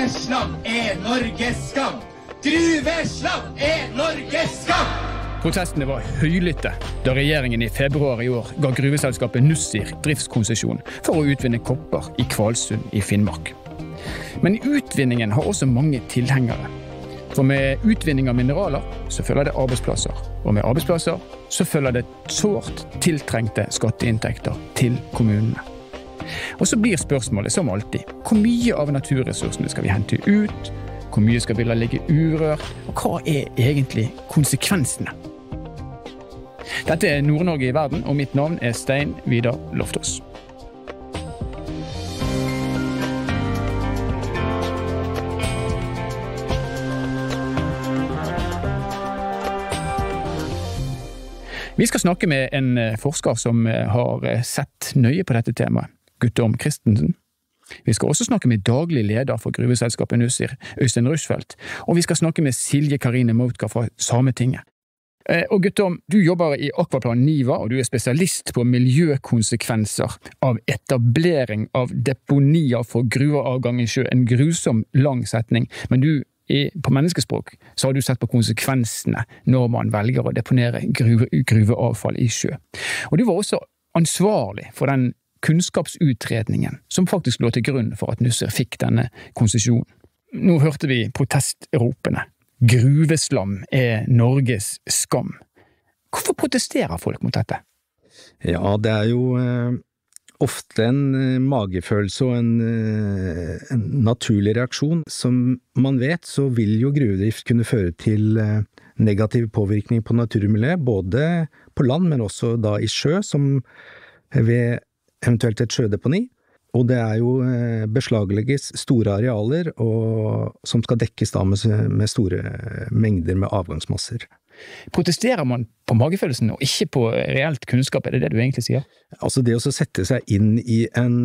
Gruveslam Norges skam! Gruveslam Norges skam! Protestene var høylytte da regjeringen i februar i år ga gruveselskapet Nussir driftskonsesjon for å utvinne kopper i Kvalsund i Finnmark. Men utvinningen har også mange tilhengere. For med utvinning av mineraler så følger det arbeidsplasser, og med arbeidsplasser så følger det sårt tiltrengte skatteinntekter til kommunene. Og så blir spørsmålet som alltid, hvor mye av naturressursene skal vi hente ut, hvor mye skal vi la ligge urørt, og hva er egentlig konsekvensene? Dette er Nord-Norge i verden, og mitt navn er Stein Vidar Loftaas. Vi skal snakke med en forsker som har sett nøye på dette temaet, Guttorm Christensen. Vi skal også snakke med daglig leder for gruveselskapet Nussir, Øystein Rushfeldt, og vi skal snakke med Silje Karine Mautka fra Sametinget. Og Guttorm, du jobber i Akvaplan Niva, og du er spesialist på miljøkonsekvenser av etablering av deponier for gruveavgang i sjø. En grusom lang setning, men på menneskespråk så har du sett på konsekvensene når man velger å deponere gruveavfall i sjø. Og du var også ansvarlig for den kunnskapsutredningen som faktisk lå til grunn for at Nussir fikk denne konsesjonen. Nå hørte vi protestropene. Gruveslam Norges skam. Hvorfor protesterer folk mot dette? Ja, det er jo ofte en magefølelse og en naturlig reaksjon. Som man vet, så vil jo gruvedrift kunne føre til negativ påvirkning på naturmiljøet, både på land, men også da i sjø, som ved eventuelt et sjødeponi. Og det er jo beslaglegges store arealer, som skal dekkes da med store mengder med avgangsmasser. Protesterer man på magefølelsen og ikke på reelt kunnskap, er det du egentlig sier? Altså det å sette seg inn i en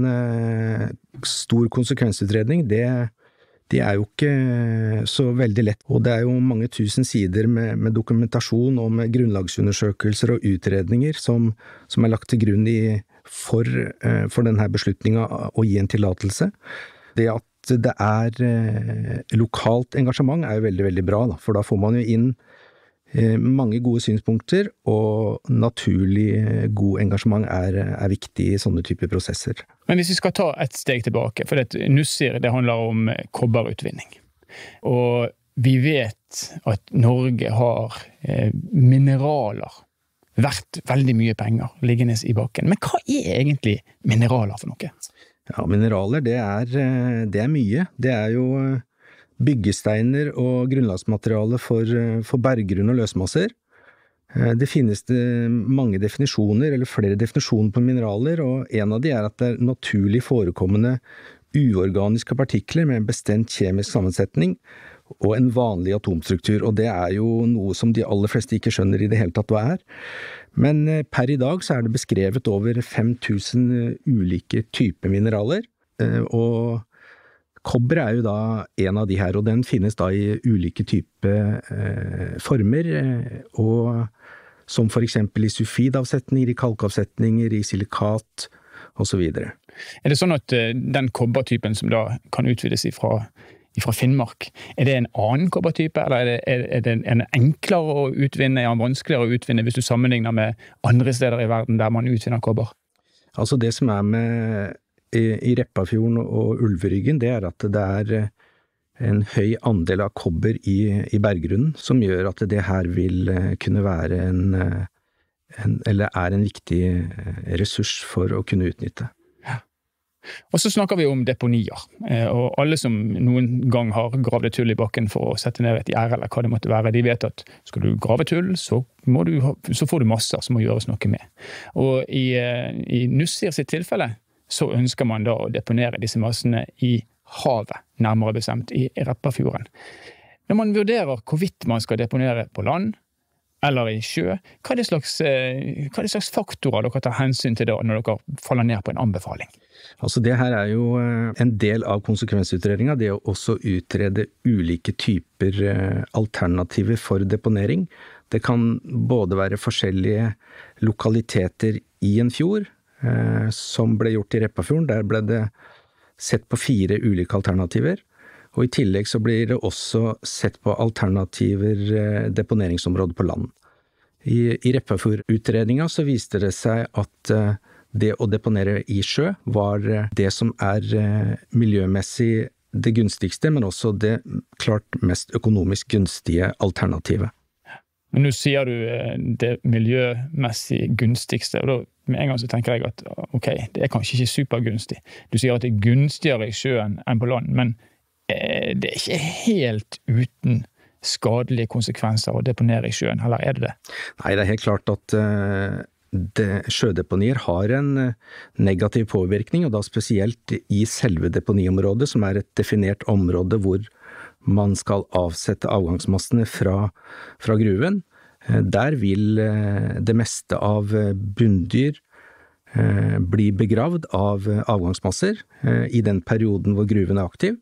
stor konsekvensutredning, det er jo ikke så veldig lett. Og det er jo mange tusen sider med dokumentasjon og med grunnlagsundersøkelser og utredninger som er lagt til grunn for denne beslutningen å gi en tillatelse. Det at det er lokalt engasjement er jo veldig, veldig bra, for da får man jo inn mange gode synspunkter, og naturlig god engasjement er viktig i sånne typer prosesser. Men hvis vi skal ta et steg tilbake, for Nussir, det handler om kobberutvinning. Og vi vet at Norge har mineraler verdt veldig mye penger liggende i bakken. Men hva er egentlig mineraler for noe? Ja, mineraler, det er mye. Det er jo byggesteiner og grunnlagsmateriale for berggrunn og løsmasser. Det finnes mange definisjoner, eller flere definisjoner på mineraler, og en av de er at det er naturlig forekommende uorganiske partikler med en bestemt kjemisk sammensetning og en vanlig atomstruktur, og det er jo noe som de aller fleste ikke skjønner i det hele tatt hva er. Men per i dag så er det beskrevet over 5000 ulike typer mineraler, og kobber er jo da en av de her, og den finnes da i ulike typer former, og som for eksempel i sulfidavsetninger, i kalkavsetninger, i silikat, og så videre. Er det sånn at den kobbertypen som da kan utvides fra Finnmark, er det en annen kobbertype, eller er det en enklere å utvinne, en vanskeligere å utvinne hvis du sammenligner med andre steder i verden der man utvinner kobber? Altså det som er med i Repparfjorden og Ulveryggen, det er at det er en høy andel av kobber i berggrunnen, som gjør at det her vil kunne være eller er en viktig ressurs for å kunne utnytte. Ja. Og så snakker vi om deponier, og alle som noen gang har gravd et hull i bakken for å sette ned et gjerde eller hva det måtte være, de vet at skal du grave et hull, så får du masser som må gjøres noe med. Og i Nussir sitt tilfelle, så ønsker man da å deponere disse massene i havet, nærmere bestemt i Repparfjorden. Når man vurderer hvorvidt man skal deponere på land eller i sjø, hva er det slags faktorer dere tar hensyn til da når dere faller ned på en anbefaling? Altså det her er jo en del av konsekvensutredningen, det å også utrede ulike typer alternativer for deponering. Det kan både være forskjellige lokaliteter i en fjord, som ble gjort i Repparfjorden. Der ble det sett på 4 ulike alternativer, Og I tillegg så blir det også sett på alternativer deponeringsområder på land. I Repparfjord-utredningen så viste det seg at det å deponere I sjø var det som miljømessig det gunstigste, men også det klart mest økonomisk gunstige alternativet. Men nå sier du det miljømessig gunstigste, og da med en gang så tenker jeg at ok, det kanskje ikke supergunstig. Du sier at det gunstigere I sjøen enn på land, men det ikke helt uten skadelige konsekvenser å deponere I sjøen, eller det det? Nei, det helt klart at sjødeponier har en negativ påvirkning, og da spesielt I selve deponiområdet, som et definert område hvor man skal avsette avgangsmassene fra gruven. Der vil det meste av bunndyr bli begravd av avgangsmasser I den perioden hvor gruven aktiv.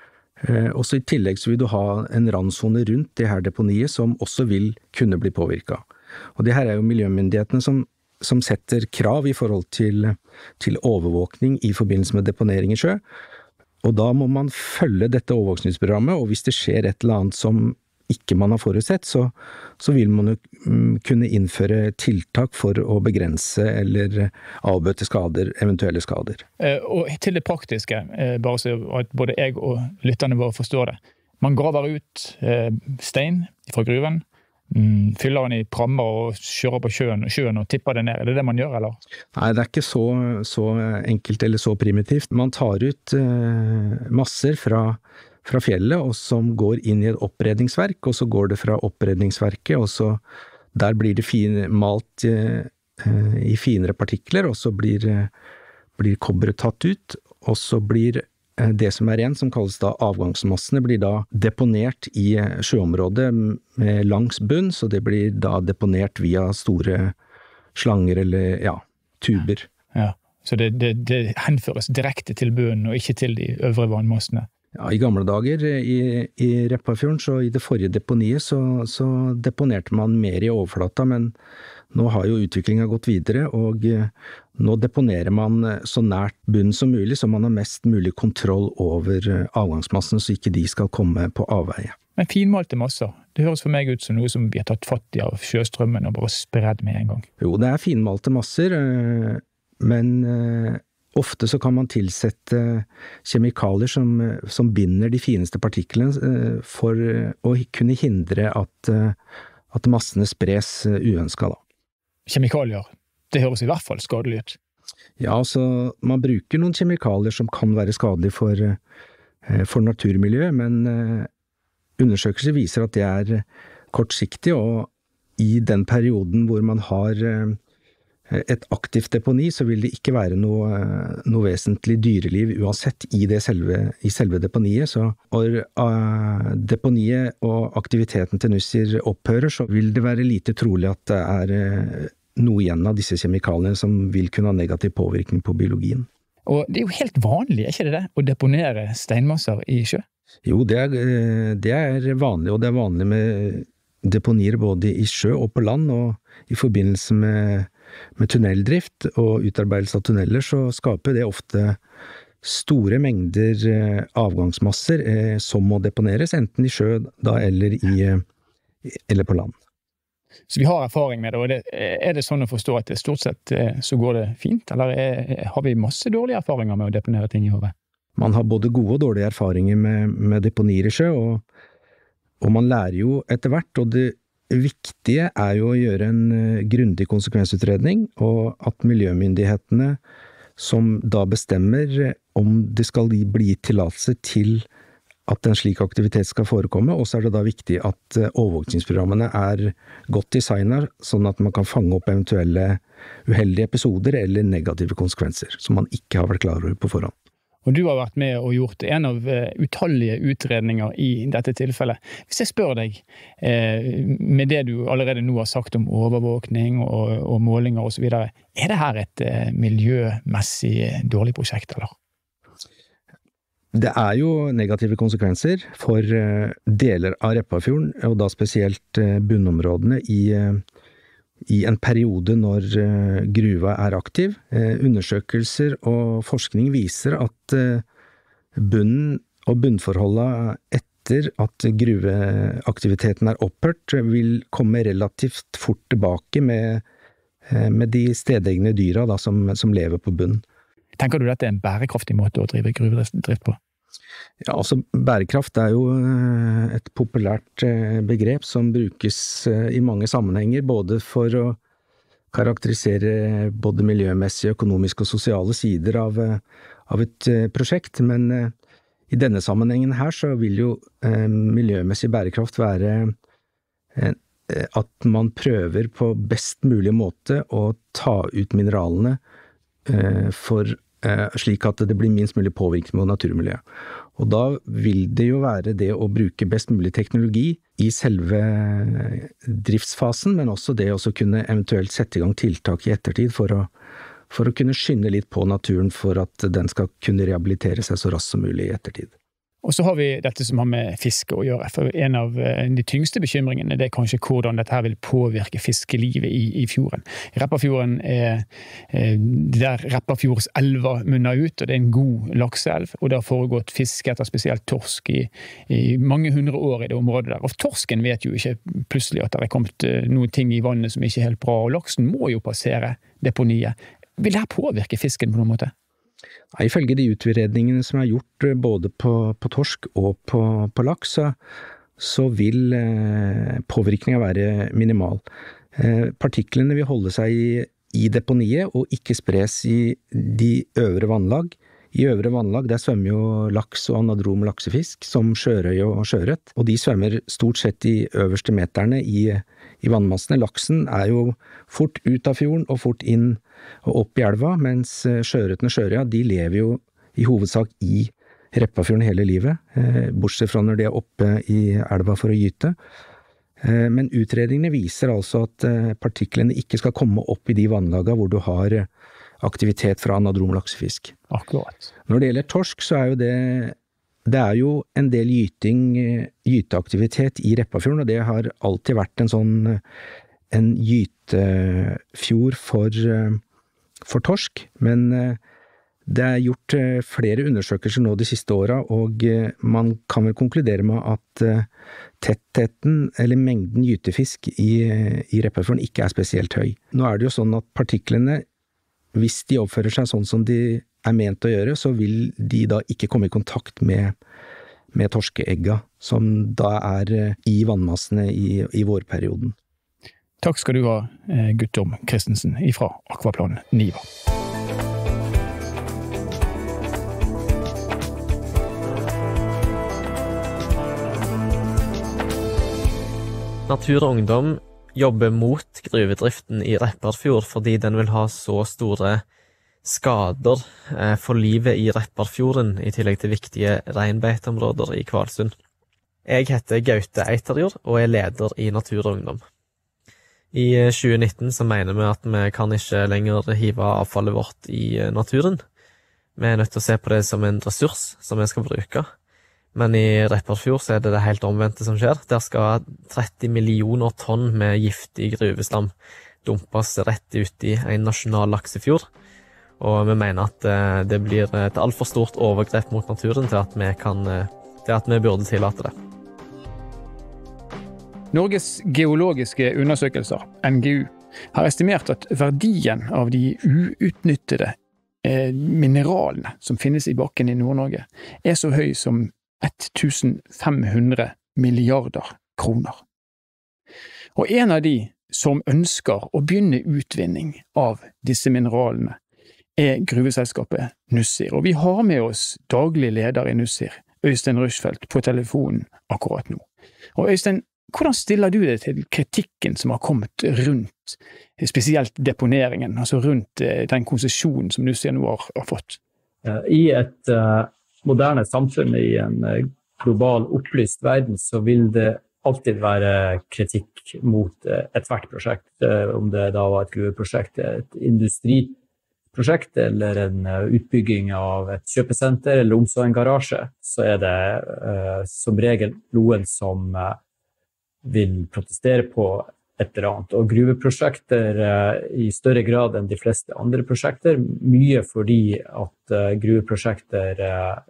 Også I tillegg så vil du ha en randzone rundt det her deponiet som også vil kunne bli påvirket. Og det her jo miljømyndighetene som setter krav I forhold til overvåkning I forbindelse med deponering I sjø. Og da må man følge dette overvåkningsprogrammet, og hvis det skjer et eller annet som ikke man har forutsett, så vil man jo kunne innføre tiltak for å begrense eller avbøte skader, eventuelle skader. Og til det praktiske, bare så at både jeg og lytterne våre forstår det. Man graver ut stein fra gruven, fyller den I prammer og kjører på sjøen og tipper det ned. Det det man gjør, eller? Nei, det ikke så enkelt eller så primitivt. Man tar ut masser fra fjellet, og som går inn I et oppredningsverk, og så går det fra oppredningsverket, og så der blir det malt I finere partikler, og så blir kobberet tatt ut, og så blir det som igjen, som kalles da avgangsmassene, blir da deponert I sjøområdet med langs bunn, så det blir da deponert via store slanger eller tuber. Ja, så det henføres direkte til bunnen og ikke til de øvre vannmassene. Ja, I gamle dager I Repparfjorden, så I det forrige deponiet, så deponerte man mer I overflata, men nå har jo utviklingen gått videre, og nå deponerer man så nært bunnen som mulig, så man har mest mulig kontroll over avgangsmassen, så ikke de skal komme på avveie. Men finmalte masser, det høres for meg ut som noe som vi har tatt fatt I av sjøstrømmen og bare spredd med en gang. Jo, det finmalte masser, men ofte så kan man tilsette kjemikalier som binder de fineste partiklene for å kunne hindre at massene spres uønsket da. Kjemikalier, det høres I hvert fall skadelig ut. Ja, altså man bruker noen kjemikalier som kan være skadelige for naturmiljøet, men undersøkelser viser at det kortsiktig, og I den perioden hvor man har et aktivt deponi, så vil det ikke være noe vesentlig dyreliv uansett I selve deponiet. Så når deponiet og aktiviteten til Nussir opphører, så vil det være lite trolig at det noe igjen av disse kjemikaliene som vil kunne ha negativ påvirkning på biologien. Og det jo helt vanlig, ikke det, å deponere steinmasser I sjø? Jo, det vanlig, og det vanlig med deponier både I sjø og på land, og I forbindelse med tunneldrift og utarbeidelse av tunneler, så skaper det ofte store mengder avgangsmasser som må deponeres, enten I sjø da, eller på land. Så vi har erfaring med det, og det sånn å forstå at det stort sett så går det fint, eller har vi masse dårlige erfaringer med å deponere ting I havet? Man har både gode og dårlige erfaringer med deponier I sjø, og man lærer jo etter hvert, og det viktige jo å gjøre en grundig konsekvensutredning, og at miljømyndighetene som da bestemmer om det skal bli tillatelse til at en slik aktivitet skal forekomme, og så det da viktig at overvåkningsprogrammene godt designet, sånn at man kan fange opp eventuelle uheldige episoder eller negative konsekvenser, som man ikke har vært klar over på forhånd. Og du har vært med og gjort en av utallige utredninger I dette tilfellet. Hvis jeg spør deg, med det du allerede nå har sagt om overvåkning og målinger og så videre, det her et miljømessig dårlig prosjekt, eller? Det jo negative konsekvenser for deler av Repparfjorden, og da spesielt bunnområdene I en periode når gruva aktiv. Undersøkelser og forskning viser at bunnen og bunnforholdene etter at gruveaktiviteten opphørt, vil komme relativt fort tilbake med de stedegne dyra da, som lever på bunn. Tenker du dette en bærekraftig måte å drive gruvedrift på? Ja, altså bærekraft jo et populært begrep som brukes i mange sammenhenger, både for å karakterisere både miljømessige, økonomiske og sosiale sider av et prosjekt, men i denne sammenhengen her så vil jo miljømessig bærekraft være at man prøver på best mulig måte å ta ut mineralene slik at det blir minst mulig påvirkning på naturmiljøet. Og da vil det jo være det å bruke best mulig teknologi i selve driftsfasen, men også det å kunne eventuelt sette i gang tiltak i ettertid for å kunne skynde litt på naturen for at den skal kunne rehabilitere seg så raskt som mulig i ettertid. Og så har vi dette som har med fiske å gjøre, for en av de tyngste bekymringene det kanskje hvordan dette her vil påvirke fiskelivet i fjorden. Repparfjorden der Repparfjordselva munner ut, og det en god lakseelv, og det har foregått fiske etter spesielt torsk i mange hundre år i det området der. Og torsken vet jo ikke plutselig at det kommet noen ting i vannet som ikke helt bra, og laksen må jo passere deponiet. Vil det her påvirke fisken på noen måte? Ifølge de utredningene som gjort både på torsk og på laks, så vil påvirkningen være minimal. Partiklene vil holde seg i deponiet og ikke spres i de øvre vannlag. I øvre vannlag der svømmer jo laks og anadrom laksefisk som sjørøy og sjøørret, og de svømmer stort sett i øverste meterne i vannmassene. Laksen jo fort ut av fjorden og fort inn og opp i elva, mens sjøørretene og sjørøya, de lever jo i hovedsak i Repparfjorden hele livet, bortsett fra når de oppe i elva for å gyte. Men utredningene viser altså at partiklene ikke skal komme opp i de vannlaga hvor du har aktivitet fra anadrom laksefisk. Akkurat. Når det gjelder torsk, så jo det jo en del gyteaktivitet i Repparfjorden, og det har alltid vært en gytefjord for torsk, men det gjort flere undersøkelser nå de siste årene, og man kan vel konkludere med at tettheten eller mengden gytefisk i Repparfjorden ikke spesielt høy. Nå det jo sånn at partiklene, hvis de oppfører seg sånn som de ment å gjøre, så vil de da ikke komme i kontakt med torskeegga, som da i vannmassene i vårperioden. Takk skal du ha, Guttorm Christensen, fra Akvaplan Niva. Natur og Ungdom jobber mot gruvedriften i Repparfjord fordi den vil ha så store skader for livet i Repparfjorden i tillegg til viktige reinbeiteområder i Kvalsund. Jeg heter Gaute Eiterjord og leder i Natur og Ungdom. I 2019 så mener vi at vi kan ikke lenger hive avfallet vårt i naturen. Vi nødt til å se på det som en ressurs som vi skal bruke. Men i Repparfjord så det helt omvendte som skjer. Der skal 30 millioner tonn med giftig gruveslam dumpes rett ut i en nasjonal laksefjord. Og vi mener at det blir et alt for stort overgrep mot naturen til at vi burde tillate det. Norges geologiske undersøkelser, NGU, har estimert at verdien av de uutnyttede mineralene som finnes i bakken i Nord-Norge så høy som 1500 milliarder kroner. Og en av de som ønsker å begynne utvinning av disse mineralene gruveselskapet Nussir. Og vi har med oss daglig leder i Nussir, Øystein Rushfeldt, på telefonen akkurat nå. Og Øystein, hvordan stiller du deg til kritikken som har kommet rundt, spesielt deponeringen, altså rundt den konsesjonen som Nussir nå har fått? I et moderne samfunn i en global opplyst verden, så vil det alltid være kritikk mot et hvert prosjekt, om det da var et gruveprosjekt, et industriprosjekt eller en utbygging av et kjøpesenter eller om så en garasje, så det som regel noen som vil protestere på et eller annet. Og gruveprosjekter i større grad enn de fleste andre prosjekter, mye fordi at gruveprosjekter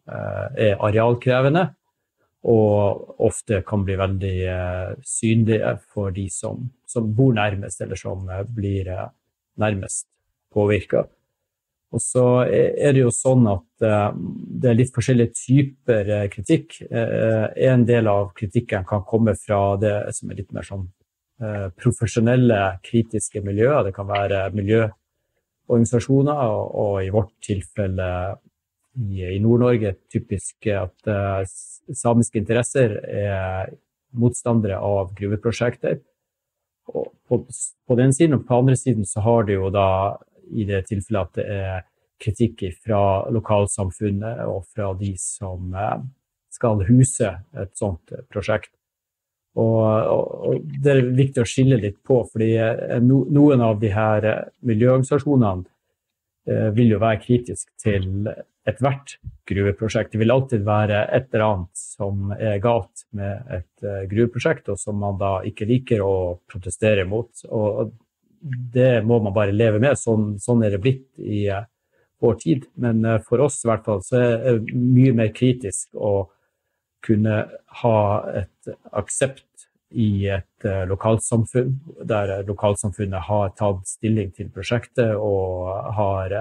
arealkrevende, og ofte kan bli veldig synlige for de som bor nærmest, eller som blir nærmest påvirket. Og så det jo sånn at det litt forskjellige typer kritikk. En del av kritikken kan komme fra det som litt mer sånn profesjonelle, kritiske miljøer. Det kan være miljøorganisasjoner, og i vårt tilfelle i Nord-Norge typisk at samiske interesser motstandere av gruveprosjekter. Og på den siden, og på andre siden så har det jo da i det tilfellet at det kritikk fra lokalsamfunnet og fra de som skal huse et sånt prosjekt. Og det viktig å skille litt på, fordi noen av de her miljøorganisasjonene vil jo være kritisk til et hvert gruveprosjekt. Det vil alltid være et eller annet som galt med et gruveprosjekt, og som man da ikke liker å protestere mot. Og det må man bare leve med. Sånn det blitt i vår tid. Men for oss i hvert fall så det mye mer kritisk å kunne ha et aksept i et lokalsamfunn, der lokalsamfunnet har tatt stilling til prosjektet og har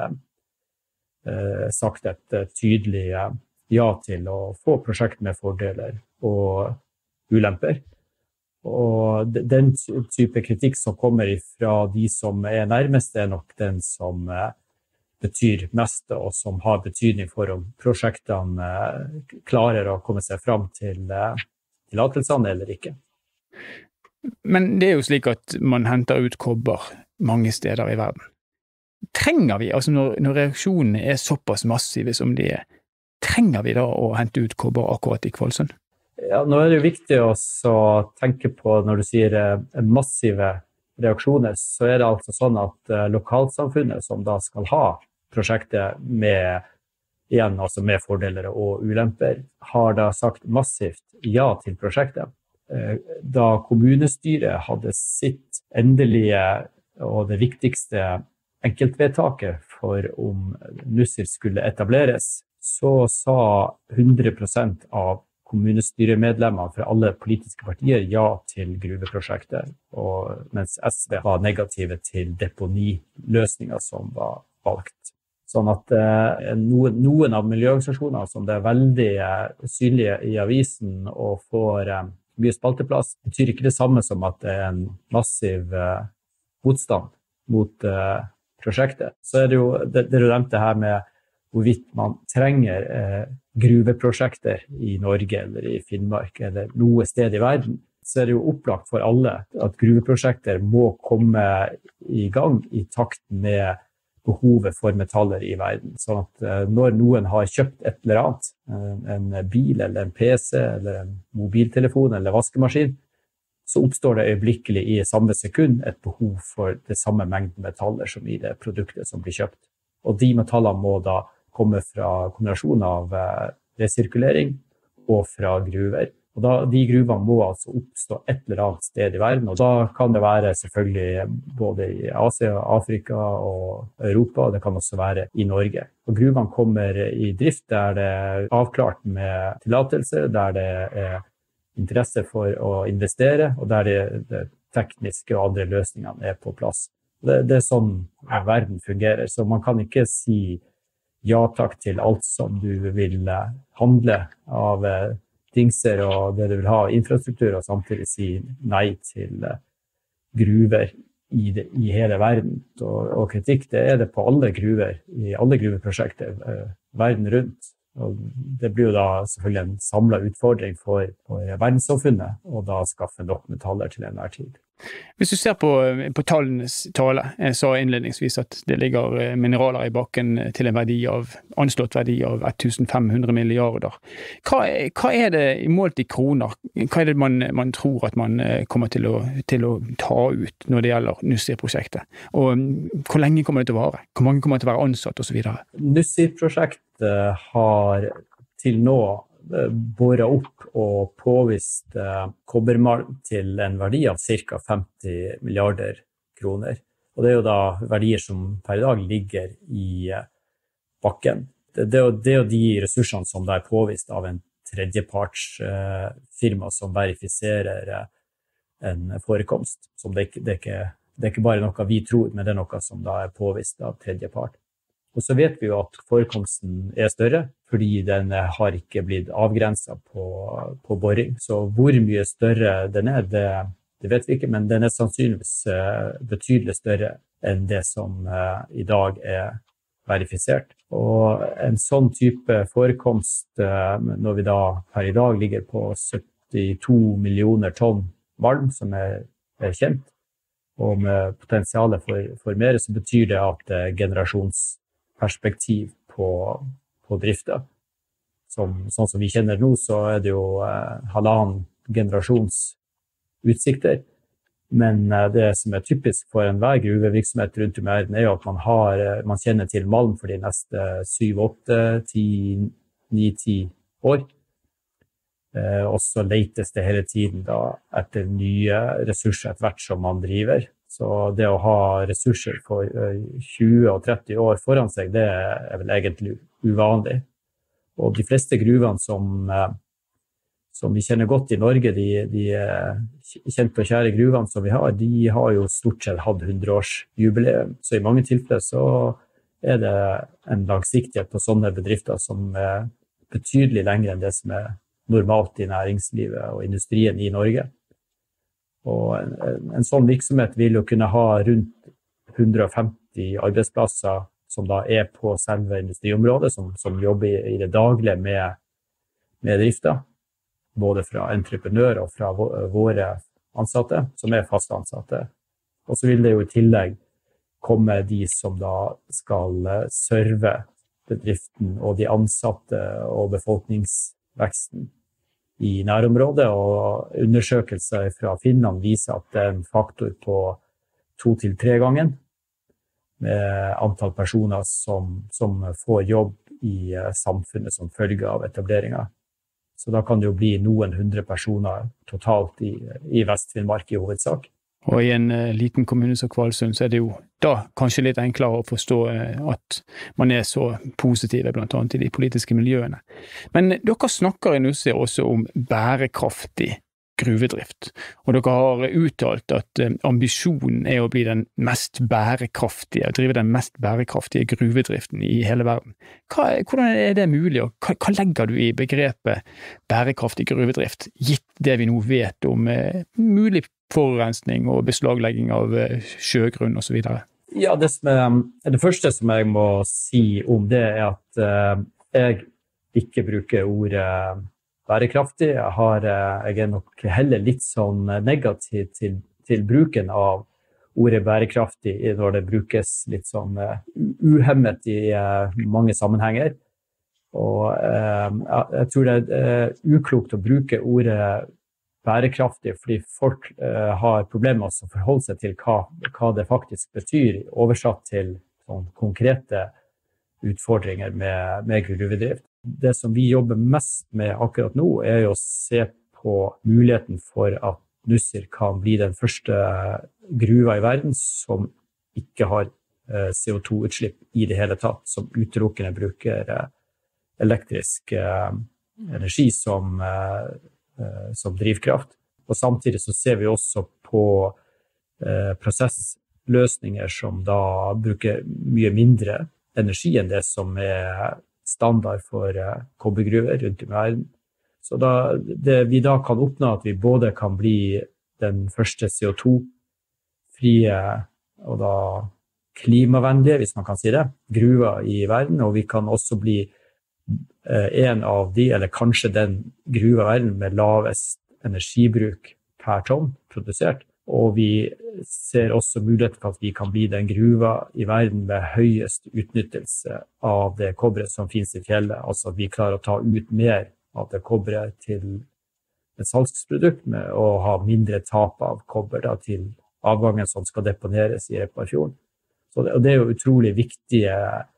sagt et tydelig ja til å få prosjekt med fordeler og ulemper. Og den type kritikk som kommer fra de som nærmest, nok den som betyr mest, og som har betydning for om prosjektene klarer å komme seg fram til tillatelsene eller ikke. Men det jo slik at man henter ut kobber mange steder i verden. Trenger vi, altså når reaksjonene såpass massive som de trenger vi da å hente ut kobber akkurat i Kvalsund? Ja, nå det jo viktig også å tenke på, når du sier massive reaksjoner, så det altså sånn at lokalsamfunnet som da skal ha prosjektet med fordeler og ulemper, har da sagt massivt ja til prosjektet. Da kommunestyret hadde sitt endelige og det viktigste enkeltvedtaket for om Nussir skulle etableres, så sa 100% av kommunestyremedlemmer fra alle politiske partier ja til gruveprosjektet, og mens SV var negative til deponiløsninger som var valgt. Sånn at noen av miljøorganisasjoner som det veldig synlige i avisen og får mye spalteplass, betyr ikke det samme som at det en massiv motstand mot prosjektet. Så det jo det du nevnte her med hvorvidt man trenger gruveprosjekter i Norge eller i Finnmark eller noe sted i verden, så det jo opplagt for alle at gruveprosjekter må komme i gang i takt med behovet for metaller i verden. Sånn at når noen har kjøpt et eller annet, en bil eller en PC eller en mobiltelefon eller vaskemaskin, så oppstår det øyeblikkelig i samme sekund et behov for det samme mengden metaller som i det produktet som blir kjøpt. Og de metallene må da komme fra kombinasjon av resirkulering og fra gruver. Og de gruvene må altså oppstå et eller annet sted i verden, og da kan det være selvfølgelig både i Asia, Afrika og Europa, og det kan også være i Norge. Og gruvene kommer i drift der det avklart med tillatelse, der det interesse for å investere, og der det tekniske og andre løsningene på plass. Det sånn verden fungerer, så man kan ikke si ja takk til alt som du vil handle av dingser og det du vil ha infrastruktur, og samtidig si nei til gruver i hele verden. Og kritikk, det på alle gruver, i alle gruveprosjekter verden rundt. Og det blir jo da selvfølgelig en samlet utfordring for verdenssamfunnet, og da skaffe nok metaller til enhver tid. Hvis du ser på tallenes tale, jeg sa innledningsvis at det ligger mineraler i bakken til en anslått verdi av 1500 milliarder. Hva det målt i kroner? Hva det man tror at man kommer til å ta ut når det gjelder Nussir-prosjektet? Og hvor lenge kommer det til å vare? Hvor mange kommer til å være ansatt og så videre? Nussir-prosjektet har til nå boret opp og påvist kobbermalm til en verdi av ca. 50 milliarder kroner. Og det jo da verdier som per i dag ligger i bakken. det er jo de ressursene som da er påvist av en tredjepartsfirma som verifiserer en forekomst. Som det er ikke bare noe vi tror, men det er noe som da er påvist av tredjepart. Og så vet vi jo at forekomsten er større, fordi den har ikke blitt avgrenset på boring. Så hvor mye større den er, det vet vi ikke, men den er sannsynligvis betydelig større enn det som i dag er verifisert. Og en sånn type forekomst, når vi da per i dag ligger på 72 millioner tonn malm som er kjent, og med potensialet for mer, så betyr det at generasjonsperspektiv på drifta. Sånn som vi kjenner nå, så er det jo halvannen generasjons utsikter. Men det som er typisk for enhver gruvevirksomhet rundt i verden, er jo at man kjenner til malm for de neste 7, 8, 10, 9, 10 år. Og så letes det hele tiden da etter nye ressurser etter hvert som man driver. Så det å ha ressurser for 20 og 30 år foran seg, det er vel egentlig uvanlig. Og de fleste gruvene som vi kjenner godt i Norge, de kjente og kjære gruvene som vi har, de har jo stort sett hatt 100-årsjubileum. Så i mange tilfeller så er det en langsiktighet på sånne bedrifter som er betydelig lenger enn det som er normalt i næringslivet og industrien i Norge. Og en sånn virksomhet vil jo kunne ha rundt 150 arbeidsplasser som da er på selve industriområdet, som jobber i det daglige med drifta, både fra entreprenør og fra våre ansatte, som er fast ansatte. Og så vil det jo i tillegg komme de som da skal serve bedriften og de ansatte og befolkningsveksten i nærområdet, og undersøkelser fra Finland viser at det er en faktor på 2 til 3 gangen med antall personer som får jobb i samfunnet som følge av etableringer. Så da kan det jo bli noen 100 personer totalt i Vest-Finnmark i hovedsak. Og i en liten kommune som Kvalsund, så er det jo da kanskje litt enklere å forstå at man er så positive, blant annet i de politiske miljøene. Men dere snakker i Nussir også om bærekraftig gruvedrift, og dere har uttalt at ambisjonen er å bli den mest bærekraftige, drive den mest bærekraftige gruvedriften i hele verden. Hvordan er det mulig, og hva legger du i begrepet bærekraftig gruvedrift, gitt det vi nå vet om mulig forurensning og beslaglegging av sjøgrunn og så videre? Ja, det første som jeg må si om det er at jeg ikke bruker ordet bærekraftig. Jeg er nok heller litt sånn negativ til bruken av ordet bærekraftig når det brukes litt sånn uhemmet i mange sammenhenger. Og jeg tror det er uklokt å bruke ordet bærekraftig, fordi folk har problemer med å forholde seg til hva det faktisk betyr, oversatt til sånn konkrete utfordringer med gruvedrift. Det som vi jobber mest med akkurat nå, er jo å se på muligheten for at Nussir kan bli den første gruva i verden som ikke har CO2-utslipp i det hele tatt, som utelukkende bruker elektrisk energi som drivkraft. Og samtidig så ser vi også på prosessløsninger som da bruker mye mindre energi enn det som er standard for kobbergruver rundt i verden. Så det vi da kan oppnå at vi både kan bli den første CO2-frie og da klimavennlige, hvis man kan si det, gruva i verden, og vi kan også bli en av de, eller kanskje den gruva i verden med lavest energibruk per tonn produsert. Og vi ser også mulighet for at vi kan bli den gruva i verden med høyest utnyttelse av det kobberet som finnes i fjellet. Altså at vi klarer å ta ut mer av det kobberet til et salgsprodukt med å ha mindre tap av kobber da, til avgangen som skal deponeres i Repparfjorden. Så det er jo utrolig viktige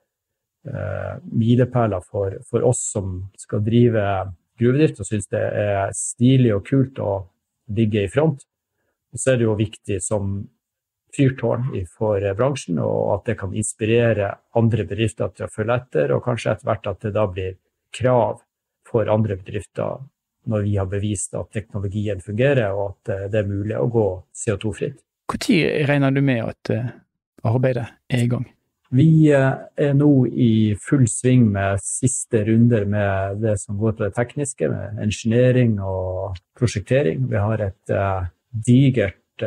milepæler for oss som skal drive gruvedrift og synes det er stilig og kult å ligge i front. Og så er det jo viktig som fyrtårn for bransjen, og at det kan inspirere andre bedrifter til å følge etter, og kanskje etter hvert at det da blir krav for andre bedrifter når vi har bevist at teknologien fungerer, og at det mulig å gå CO2-fritt. Hvor tid regner du med at arbeidet i gang? Vi nå i full sving med siste runder med det som går på det tekniske, med engineering og prosjektering. Vi har et digert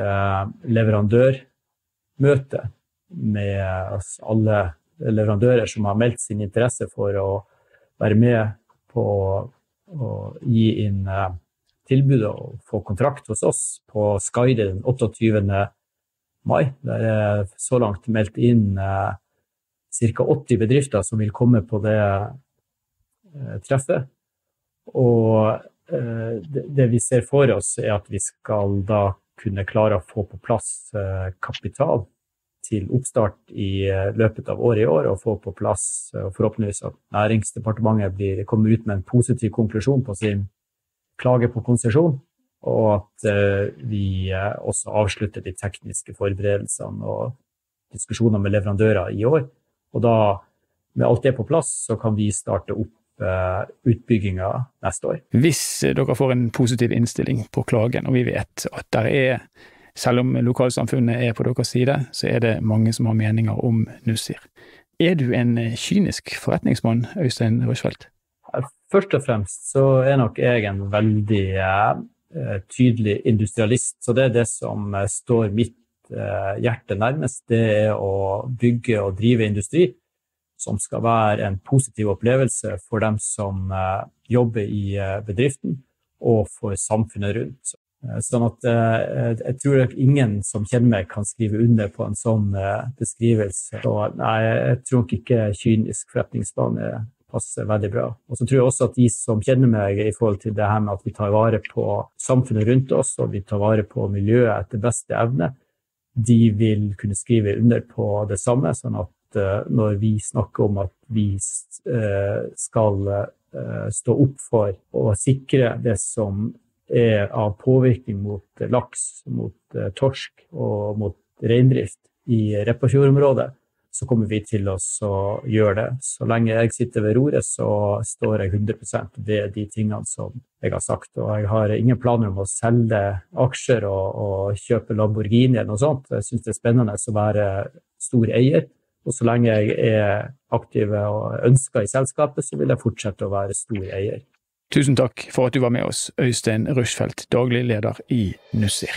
leverandørmøte med alle leverandører som har meldt sin interesse for å være med på å gi inn tilbud og få kontrakt hos oss på Skaidi den 28. mai. Der så langt meldt inn ca. 80 bedrifter som vil komme på det treffet. Og det vi ser for oss at vi skal da kunne klare å få på plass kapital til oppstart i løpet av året i år, og få på plass forhåpentligvis at Næringsdepartementet kommer ut med en positiv konklusjon på sin klage på konsesjon, og at vi også avslutter de tekniske forberedelsene og diskusjoner med leverandører i år. Og da, med alt det på plass, så kan vi starte opp utbygginga neste år. Hvis dere får en positiv innstilling på klagen, og vi vet at der selv om lokalsamfunnet på deres side, så det mange som har meninger om Nussir. Du en kynisk forretningsmann, Øystein Rushfeldt? Først og fremst så nok jeg en veldig tydelig industrialist, så det det som står mitt hjerte nærmest, det å bygge og drive industri som skal være en positiv opplevelse for dem som jobber i bedriften og for samfunnet rundt. Sånn at jeg tror at ingen som kjenner meg kan skrive under på en sånn beskrivelse. Så nei, jeg tror ikke kynisk forretningsplan passer veldig bra. Og så tror jeg også at de som kjenner meg i forhold til det her med at vi tar vare på samfunnet rundt oss, og vi tar vare på miljøet etter beste evne, de vil kunne skrive under på det samme, sånn at når vi snakker om at vi skal stå opp for å sikre det som av påvirkning mot laks, mot torsk og mot reindrift i Repparfjordområdet, så kommer vi til å gjøre det. Så lenge jeg sitter ved roret, så står jeg 100% ved de tingene som jeg har sagt. Og jeg har ingen planer om å selge aksjer og kjøpe Lamborghini eller noe sånt. Jeg synes det spennende å være stor eier. Og så lenge jeg aktiv og ønsker i selskapet, så vil jeg fortsette å være stor eier. Tusen takk for at du var med oss, Øystein Rushfeldt, daglig leder i Nussir.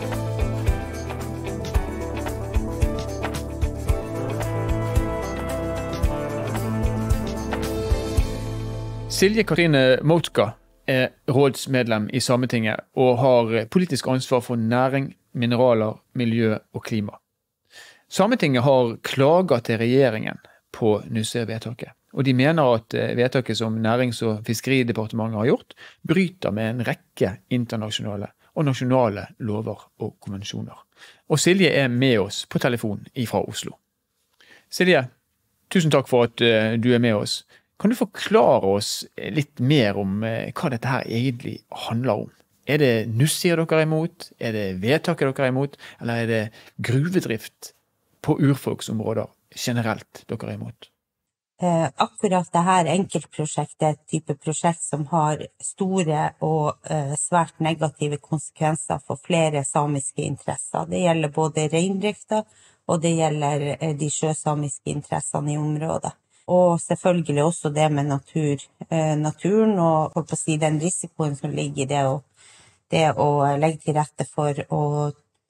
Silje Katrine Moutka rådsmedlem i Sametinget og har politisk ansvar for næring, mineraler, miljø og klima. Sametinget har klaget til regjeringen på Nussir-vedtaket, og de mener at vedtaket som Nærings- og Fiskeridepartementet har gjort, bryter med en rekke internasjonale og nasjonale lover og konvensjoner. Og Silje med oss på telefon fra Oslo. Silje, tusen takk for at du med oss. Kan du forklare oss litt mer om hva dette her egentlig handler om? Det Nussir dere imot? Det vedtaket dere imot? Eller det gruvedrift på urfolksområder generelt dere imot? Akkurat det her enkeltprosjektet et type prosjekt som har store og svært negative konsekvenser for flere samiske interesser. Det gjelder både reindrifta, og det gjelder de sjøsamiske interessene i området. Og selvfølgelig også det med naturen, og for å si den risikoen som ligger i det å legge til rette for å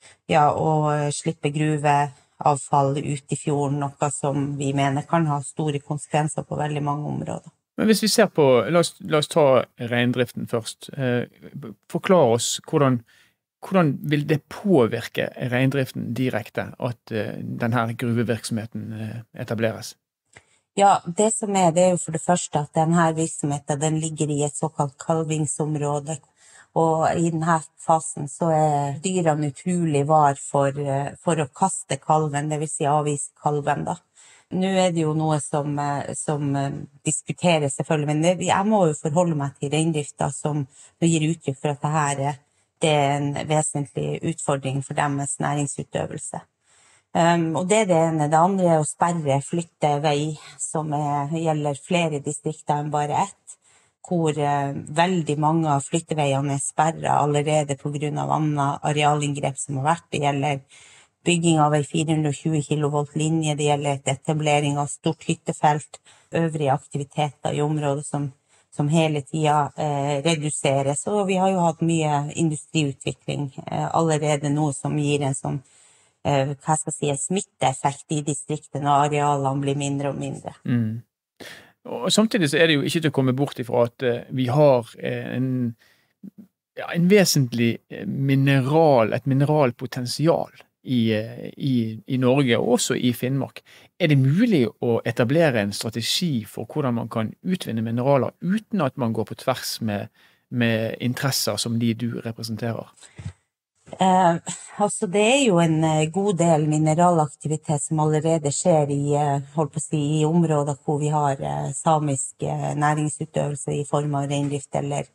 slippe gruveavfall ut i fjorden, noe som vi mener kan ha store konsekvenser på veldig mange områder. Men hvis vi ser på, la oss ta reindriften først. Forklar oss hvordan vil det påvirke reindriften direkte at denne gruvevirksomheten etableres? Ja, det som det jo for det første at denne virksomheten den ligger i et såkalt kalvingsområde, og i denne fasen så dyrene utrolig var for å kaste kalven, det vil si avvise kalven da. Nå det jo noe som diskuteres selvfølgelig, men jeg må jo forholde meg til reindrifta som gir uttrykk for at dette det en vesentlig utfordring for deres næringsutøvelse. Og det er det ene. Det andre er å sperre flyttevei, som gjelder flere distrikter enn bare ett, hvor veldig mange av flytteveiene sperret allerede på grunn av annet arealinngrep som har vært. Det gjelder bygging av en 420 kilovolt linje, det gjelder etablering av stort hyttefelt, øvrige aktiviteter i området som hele tiden reduseres. Og vi har jo hatt mye industriutvikling allerede nå som gir en sånn en smitteeffekt i distrikten, og arealene blir mindre og mindre. Og samtidig så er det jo ikke til å komme bort ifra at vi har en vesentlig et mineralpotensial i Norge, og også i Finnmark. Er det mulig å etablere en strategi for hvordan man kan utvinne mineraler uten at man går på tvers med interesser som de du representerer? Det er jo en god del mineralaktivitet som allerede skjer i områder hvor vi har samisk næringsutøvelse i form av reindrift eller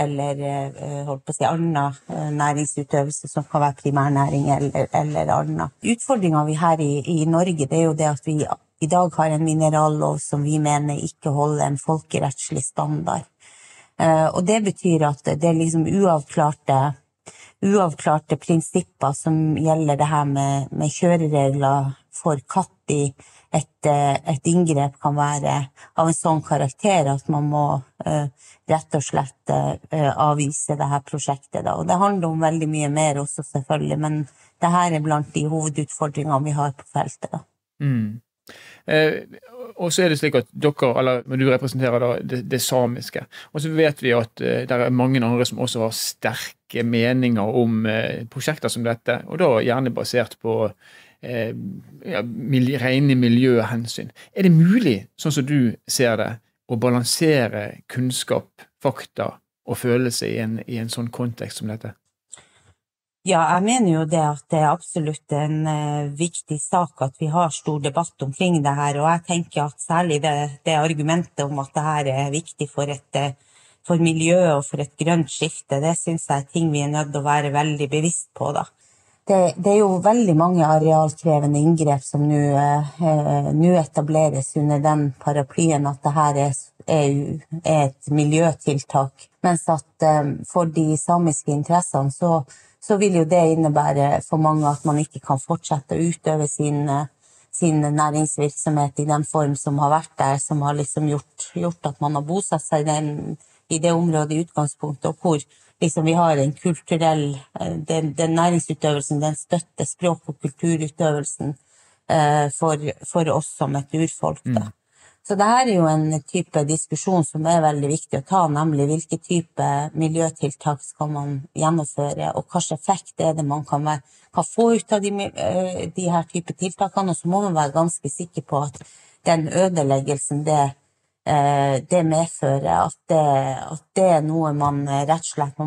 annen næringsutøvelse som kan være primærnæring eller annen. Utfordringen vi her i Norge, det er jo det at vi i dag har en minerallov som vi mener ikke holder en folkerettslig standard. Og det betyr at det er liksom uavklarte prinsipper som gjelder det her med kjøreregler for katt i et inngrep kan være av en sånn karakter at man må rett og slett avvise det her prosjektet. Og det handler om veldig mye mer også selvfølgelig, men det her er blant de hovedutfordringene vi har på feltet. Og så er det slik at dere, du representerer da det samiske, og så vet vi at det er mange andre som også har sterke meninger om prosjekter som dette, og da gjerne basert på rene miljøhensyn. Er det mulig, sånn som du ser det, å balansere kunnskap, fakta og følelse i en sånn kontekst som dette? Ja, jeg mener jo det at det er absolutt en viktig sak at vi har stor debatt omkring det her, og jeg tenker at særlig det argumentet om at det her er viktig for miljøet og for et grønt skifte, det synes jeg er ting vi er nødt til å være veldig bevisst på da. Det er jo veldig mange arealkrevende inngrep som nå etableres under den paraplyen at det her er et miljøtiltak, mens at for de samiske interessene så vil jo det innebære for mange at man ikke kan fortsette å utøve sin næringsvirksomhet i den form som har vært der, som har liksom gjort at man har bosatt seg i det området i utgangspunktet, og hvor liksom vi har en kulturell, den næringsutøvelsen, den støtter språk- og kulturutøvelsen for oss som et urfolk. Da. Så det her er jo en type diskusjon som er veldig viktig å ta, nemlig hvilke type miljøtiltak skal man gjennomføre, og hvilken effekt er det man kan få ut av de her type tiltakene, og så må man være ganske sikker på at den ødeleggelsen det medfører at det er noe man rett og slett,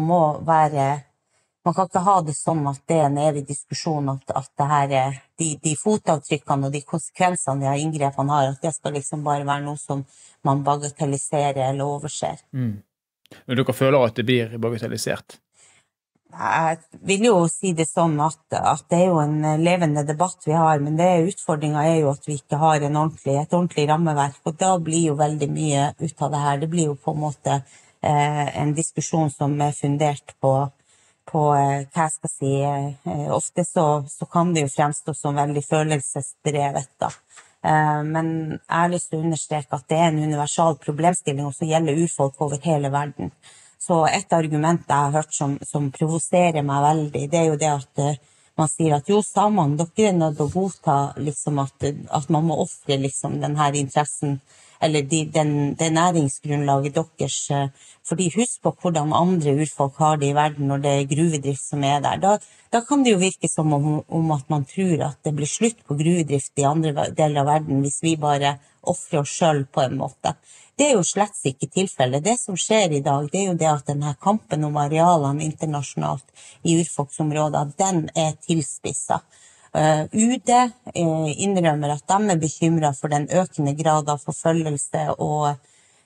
man kan ikke ha det sånn at det er en evig diskusjon at det her er de fotavtrykkene og de konsekvensene de her inngrepene har, at det skal liksom bare være noe som man bagatelliserer eller overser. Men dere føler at det blir bagatellisert? Jeg vil jo si det sånn at det er jo en levende debatt vi har, men utfordringen er jo at vi ikke har et ordentlig rammeverk, og da blir jo veldig mye ut av det her. Det blir jo på en måte en diskusjon som er fundert på hva jeg skal si, ofte så kan det jo fremstå som veldig følelsesdrevet da. Men jeg har lyst til å understreke at det er en universal problemstilling som gjelder urfolk over hele verden. Så et argument jeg har hørt som provoserer meg veldig, det er jo det at man sier at jo, samene, dere er nødt til å godta liksom at man må offre liksom den her interessen, eller det næringsgrunnlaget deres, fordi husk på hvordan andre urfolk har det i verden når det er gruvedrift som er der. Da kan det jo virke som om at man tror at det blir slutt på gruvedrift i andre deler av verden hvis vi bare offrer oss selv på en måte. Det er jo slett ikke tilfellet. Det som skjer i dag, det er jo det at denne kampen om arealene internasjonalt i urfolksområder, den er tilspisset. UD innrømmer at de er bekymret for den økende grad av forfølgelse og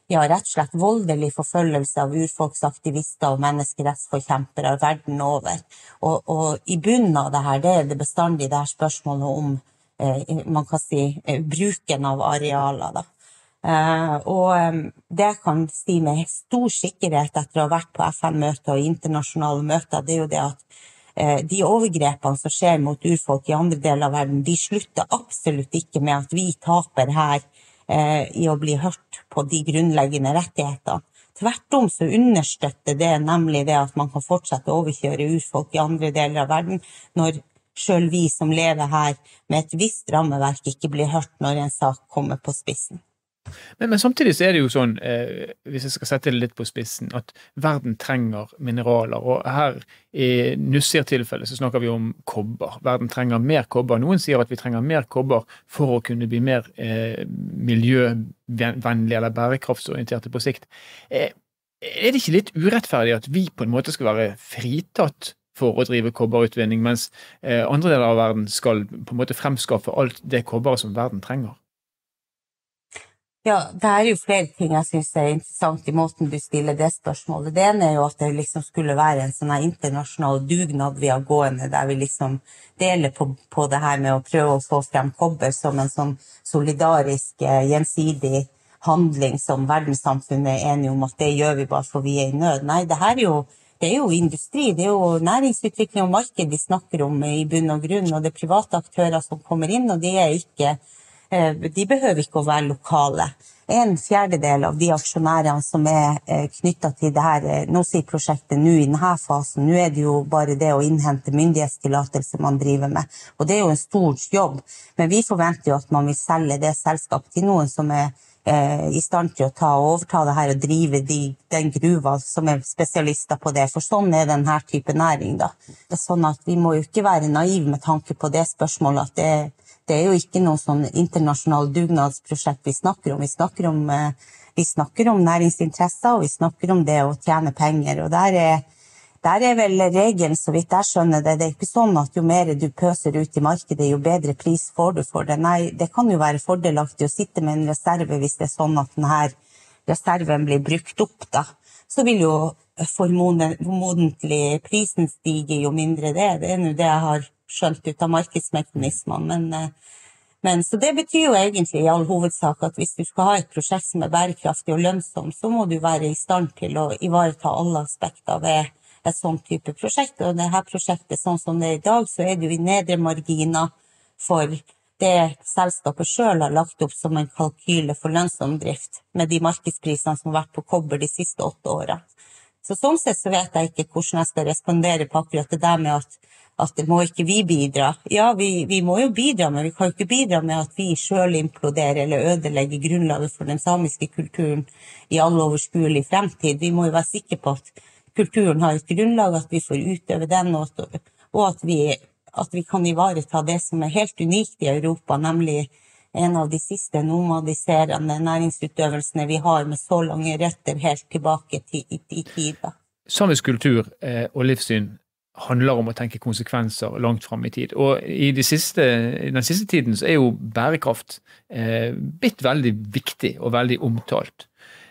rett og slett voldelig forfølgelse av urfolksaktivister og menneskerettsforkjempere verden over. Og I bunnen av det her, det det bestandig det her spørsmålet om, man kan si, bruken av arealer da. Og det jeg kan si med stor sikkerhet etter å ha vært på FN-møter og internasjonale møter, det jo det at de overgrepene som skjer mot urfolk I andre deler av verden, de slutter absolutt ikke med at vi taper her I å bli hørt på de grunnleggende rettighetene. Tvert om så understøtter det nemlig det at man kan fortsette å overkjøre urfolk I andre deler av verden, når selv vi som lever her med et visst rammeverk ikke blir hørt når en sak kommer på spissen. Men samtidig så det jo sånn, hvis jeg skal sette det litt på spissen, at verden trenger mineraler, og her I Nussir-tilfellet så snakker vi om kobber. Verden trenger mer kobber. Noen sier at vi trenger mer kobber for å kunne bli mer miljøvennlige eller bærekraftsorienterte på sikt. Det ikke litt urettferdig at vi på en måte skal være fritatt for å drive kobberutvinning, mens andre deler av verden skal på en måte fremskaffe alt det kobberet som verden trenger? Ja, det jo flere ting jeg synes interessant I måten du stiller det spørsmålet. Det ene jo at det liksom skulle være en sånn internasjonal dugnad vi har gående, der vi liksom deler på det her med å prøve å få frem kobber som en sånn solidarisk, gjensidig handling som verdenssamfunnet enige om at det gjør vi bare for vi I nød. Nei, det her det jo industri, det jo næringsutvikling og marked vi snakker om I bunn og grunn, og det private aktører som kommer inn, og de behøver ikke å være lokale. 1/4 av de aksjonærene som knyttet til det her NOSI-prosjektet nå I denne fasen, nå det jo bare det å innhente myndighetstillatelse man driver med, og det jo en stor jobb, men vi forventer jo at man vil selge det selskapet til noen som I stand til å overta det her og drive den gruva som spesialister på det, for sånn denne type næring da. Det sånn at vi må jo ikke være naive med tanke på det spørsmålet, at det jo ikke noe sånn internasjonal dugnadsprosjekt vi snakker om. Vi snakker om næringsinteresser, og vi snakker om det å tjene penger, og der vel regelen, så vidt jeg skjønner det, det ikke sånn at jo mer du pøser ut I markedet, jo bedre pris får du for det. Nei, det kan jo være fordelaktig å sitte med en reserve hvis det sånn at denne reserven blir brukt opp da. Så vil jo formodentlig prisen stige jo mindre det nå det jeg har skjønt ut av markedsmekanismene, men så det betyr jo egentlig I all hovedsak at hvis du skal ha et prosjekt som bærekraftig og lønnsom, så må du være I stand til å ivareta alle aspekter ved et sånn type prosjekt, og dette prosjektet sånn som det I dag, så det jo I nedre marginer for det selskapet selv har lagt opp som en kalkyle for lønnsom drift, med de markedsprisene som har vært på kobber de siste 8 årene. Så sånn sett så vet jeg ikke hvordan jeg skal respondere på akkurat det der med at det må ikke vi bidra. Ja, vi må jo bidra, men vi kan jo ikke bidra med at vi selv imploderer eller ødelegger grunnlaget for den samiske kulturen I all overskuelig fremtid. Vi må jo være sikre på at kulturen har et grunnlag, at vi får utøve den, og at vi kan ivareta det som helt unikt I Europa, nemlig en av de siste nomadiserende næringsutøvelsene vi har med så lange røtter helt tilbake I tid. Samisk kultur og livssyn handler om å tenke konsekvenser langt frem I tid, og I den siste tiden så jo bærekraft blitt veldig viktig og veldig omtalt.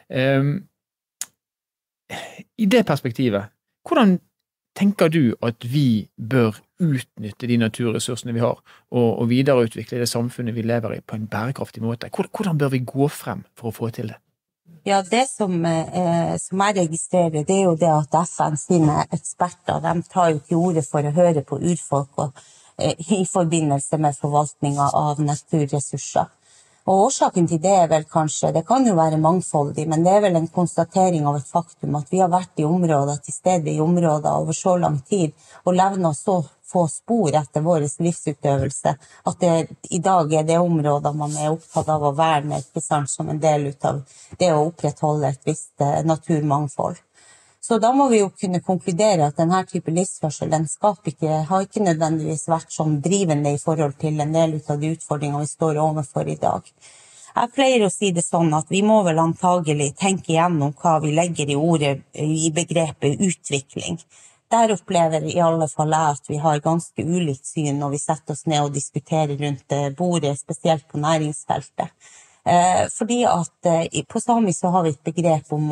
I det perspektivet, hvordan tenker du at vi bør utnytte de naturressursene vi har, og videreutvikle det samfunnet vi lever I på en bærekraftig måte? Hvordan bør vi gå frem for å få til det? Ja, det som jeg registrerer, det jo det at FN sine eksperter, de tar jo til orde for å høre på urfolk I forbindelse med forvaltningen av naturressurser. Og årsaken til det vel kanskje, det kan jo være mangfoldig, men det vel en konstatering av et faktum at vi har vært I områder, til stede I områder over så lang tid, og levnet så få spor etter vår livsutøvelse, at I dag det områder man opptatt av å verne, ikke sant, som en del av det å opprettholde et visst naturmangfold. Så da må vi jo kunne konkludere at denne type livsførsel, den har ikke nødvendigvis vært som drivende I forhold til en del av de utfordringene vi står overfor I dag. Jeg pleier å si det sånn at vi må vel antagelig tenke igjennom hva vi legger I ordet I begrepet utvikling. Der opplever I alle fall jeg at vi har ganske ulikt syn når vi setter oss ned og diskuterer rundt bordet, spesielt på næringsfeltet. Fordi at på samisk så har vi et begrep om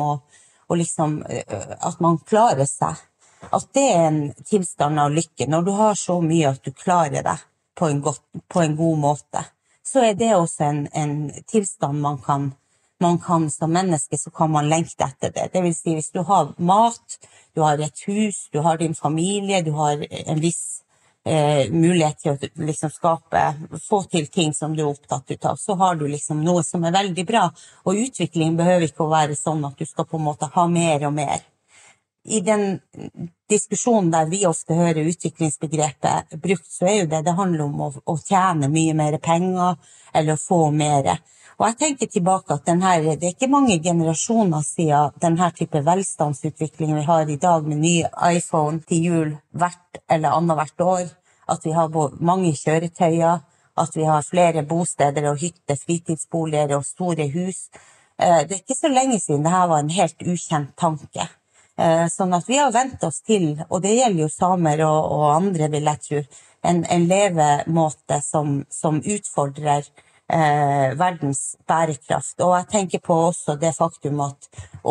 at man klarer seg. At det en tilstand av lykke. Når du har så mye at du klarer det på en god måte, så det også en tilstand man kan som menneske, så kan man lengte etter det. Det vil si, hvis du har mat, du har et hus, du har din familie, du har en viss mulighet til å liksom få til ting som du opptatt av, så har du liksom noe som veldig bra. Og utvikling behøver ikke å være sånn at du skal på en måte ha mer og mer. I den diskusjonen der vi ofte hører utviklingsbegrepet brukt, så jo det handler om å tjene mye mer penger, eller å få mer. Og jeg tenker tilbake at det ikke mange generasjoner siden denne type velstandsutvikling vi har i dag, med ny iPhone til jul hvert eller annethvert år, at vi har mange kjøretøyer, at vi har flere bosteder og hytter, fritidsboliger og store hus. Det ikke så lenge siden dette var en helt ukjent tanke. Sånn at vi har ventet oss til, og det gjelder jo samer og andre, vil jeg tro, en levemåte som utfordrer verdens bærekraft. Og jeg tenker på også det faktum at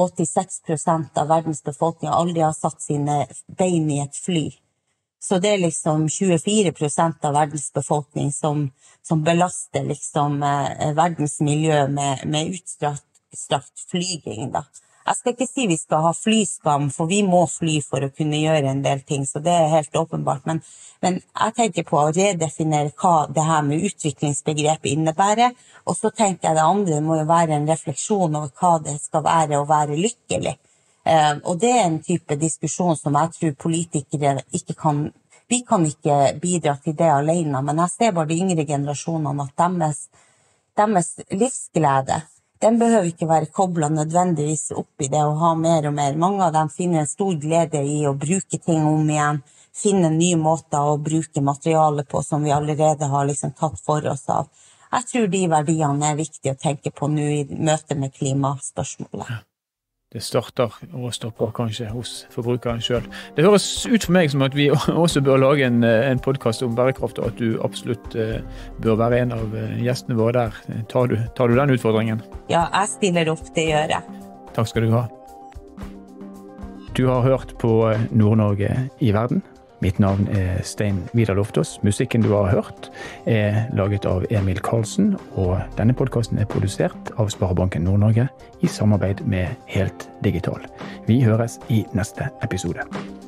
86% av verdens befolkning aldri har satt sine bein i et fly. Så det liksom 24% av verdens befolkning som belaster liksom verdens miljø med utstrakt flyging da. Jeg skal ikke si vi skal ha flyskam, for vi må fly for å kunne gjøre en del ting, så det helt åpenbart. Men jeg tenker på å redefinere hva det her med utviklingsbegrepet innebærer, og så tenker jeg det andre må jo være en refleksjon over hva det skal være å være lykkelig. Og det en type diskusjon som jeg tror politikere ikke kan, vi kan ikke bidra til det alene, men jeg ser bare de yngre generasjonene at deres livsglede, den behøver ikke være koblet nødvendigvis opp i det å ha mer og mer. Mange av dem finner en stor glede i å bruke ting om igjen, finne nye måter å bruke materiale på som vi allerede har liksom tatt for oss av. Jeg tror de verdiene viktige å tenke på nå i møte med klimaspørsmålet. Det starter og stopper kanskje hos forbrukeren selv. Det høres ut for meg som at vi også bør lage en podcast om bærekraft, og at du absolutt bør være en av gjestene våre der. Tar du den utfordringen? Ja, jeg stiller opp, det gjør jeg. Takk skal du ha. Du har hørt på Nord-Norge i verden. Mitt navn Stein Vidar Loftaas. Musikken du har hørt laget av Emil Karlsen, og denne podcasten produsert av Sparebanken Nord-Norge i samarbeid med Helt Digital. Vi høres i neste episode.